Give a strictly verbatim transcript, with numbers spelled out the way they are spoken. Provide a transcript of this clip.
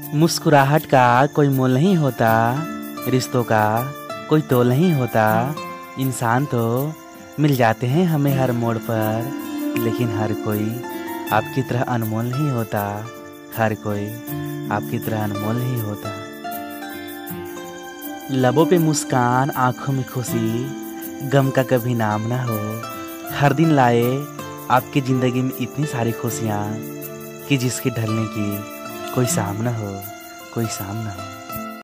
मुस्कुराहट का कोई मोल नहीं होता, रिश्तों का कोई तोल नहीं होता। इंसान तो मिल जाते हैं हमें हर मोड़ पर, लेकिन हर कोई आपकी तरह अनमोल नहीं होता। हर कोई आपकी तरह अनमोल नहीं होता। लबों पे मुस्कान, आंखों में खुशी, गम का कभी नाम ना हो। हर दिन लाए आपकी ज़िंदगी में इतनी सारी खुशियाँ कि जिसके ढलने की कोई शाम ना हो, कोई शाम ना हो।